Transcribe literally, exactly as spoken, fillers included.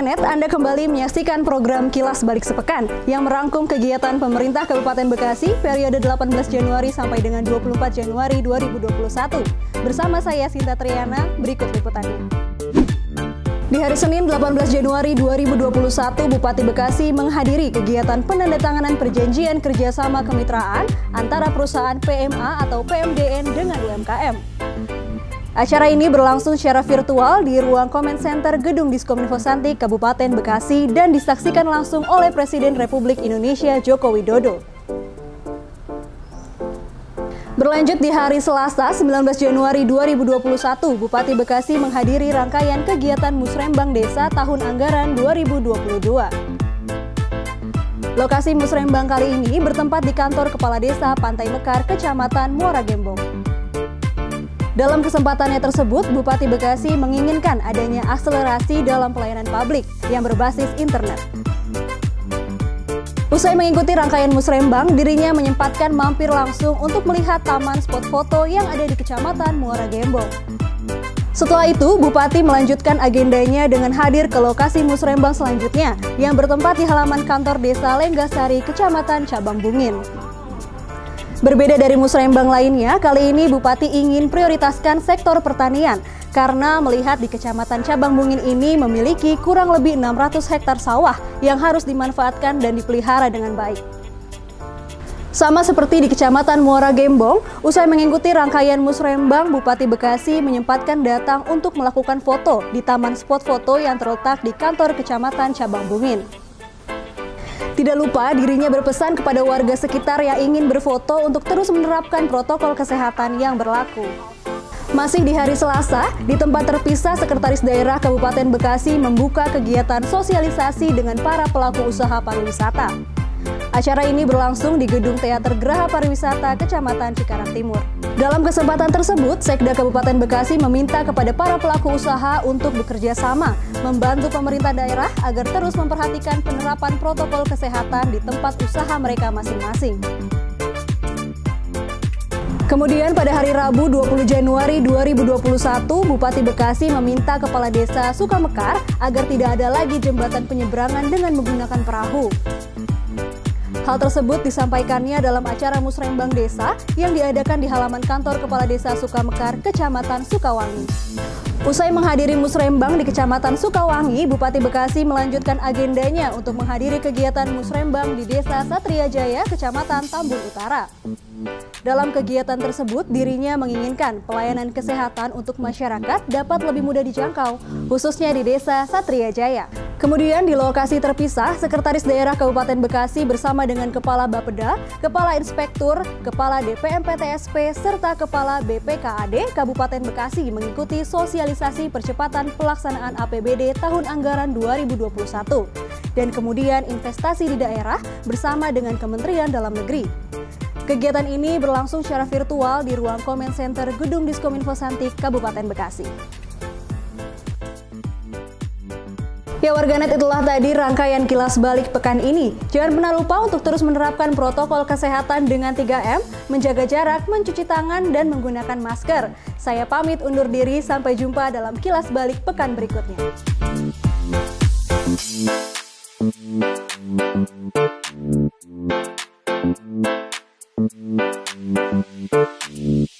warganet, Anda kembali menyaksikan program Kilas Balik Sepekan yang merangkum kegiatan pemerintah Kabupaten Bekasi periode delapan belas Januari sampai dengan dua puluh empat Januari dua ribu dua puluh satu. Bersama saya Sinta Triana, berikut liputannya. Di hari Senin delapan belas Januari dua ribu dua puluh satu, Bupati Bekasi menghadiri kegiatan penandatanganan perjanjian kerjasama kemitraan antara perusahaan P M A atau P M D N dengan U M K M. Acara ini berlangsung secara virtual di ruang Comment Center Gedung Diskominfo Santik Kabupaten Bekasi dan disaksikan langsung oleh Presiden Republik Indonesia Joko Widodo. Berlanjut di hari Selasa sembilan belas Januari dua ribu dua puluh satu, Bupati Bekasi menghadiri rangkaian kegiatan Musrembang Desa tahun anggaran dua ribu dua puluh dua. Lokasi Musrembang kali ini bertempat di kantor Kepala Desa Pantai Mekar, Kecamatan Muara Gembong. Dalam kesempatannya tersebut, Bupati Bekasi menginginkan adanya akselerasi dalam pelayanan publik yang berbasis internet. Usai mengikuti rangkaian Musrembang, dirinya menyempatkan mampir langsung untuk melihat taman spot foto yang ada di Kecamatan Muara Gembong. Setelah itu, Bupati melanjutkan agendanya dengan hadir ke lokasi Musrembang selanjutnya yang bertempat di halaman kantor Desa Lenggasari, Kecamatan Cabang Bungin. Berbeda dari musrembang lainnya, kali ini Bupati ingin prioritaskan sektor pertanian karena melihat di Kecamatan Cabang Bungin ini memiliki kurang lebih enam ratus hektar sawah yang harus dimanfaatkan dan dipelihara dengan baik. Sama seperti di Kecamatan Muara Gembong, usai mengikuti rangkaian musrembang, Bupati Bekasi menyempatkan datang untuk melakukan foto di taman spot foto yang terletak di kantor Kecamatan Cabang Bungin. Tidak lupa, dirinya berpesan kepada warga sekitar yang ingin berfoto untuk terus menerapkan protokol kesehatan yang berlaku. Masih di hari Selasa, di tempat terpisah Sekretaris Daerah Kabupaten Bekasi membuka kegiatan sosialisasi dengan para pelaku usaha pariwisata. Acara ini berlangsung di Gedung Teater Geraha Pariwisata Kecamatan Cikarang Timur. Dalam kesempatan tersebut, Sekda Kabupaten Bekasi meminta kepada para pelaku usaha untuk bekerja sama, membantu pemerintah daerah agar terus memperhatikan penerapan protokol kesehatan di tempat usaha mereka masing-masing. Kemudian pada hari Rabu dua puluh Januari dua ribu dua puluh satu, Bupati Bekasi meminta Kepala Desa Sukamekar agar tidak ada lagi jembatan penyeberangan dengan menggunakan perahu. Hal tersebut disampaikannya dalam acara Musrembang Desa yang diadakan di halaman kantor Kepala Desa Sukamekar, Kecamatan Sukawangi. Usai menghadiri Musrembang di Kecamatan Sukawangi, Bupati Bekasi melanjutkan agendanya untuk menghadiri kegiatan Musrembang di Desa Satria Jaya, Kecamatan Tambun Utara. Dalam kegiatan tersebut, dirinya menginginkan pelayanan kesehatan untuk masyarakat dapat lebih mudah dijangkau, khususnya di Desa Satria Jaya. Kemudian di lokasi terpisah, Sekretaris Daerah Kabupaten Bekasi bersama dengan Kepala Bapeda, Kepala Inspektur, Kepala D P M P T S P, serta Kepala B P K A D Kabupaten Bekasi mengikuti sosialisasi percepatan pelaksanaan A P B D tahun anggaran dua ribu dua puluh satu dan kemudian investasi di daerah bersama dengan Kementerian Dalam Negeri. Kegiatan ini berlangsung secara virtual di ruang Comment Center Gedung Diskominfo Santik Kabupaten Bekasi. Ya warganet, itulah tadi rangkaian Kilas Balik pekan ini. Jangan pernah lupa untuk terus menerapkan protokol kesehatan dengan tiga M, menjaga jarak, mencuci tangan, dan menggunakan masker. Saya pamit undur diri, sampai jumpa dalam Kilas Balik pekan berikutnya. Thank you.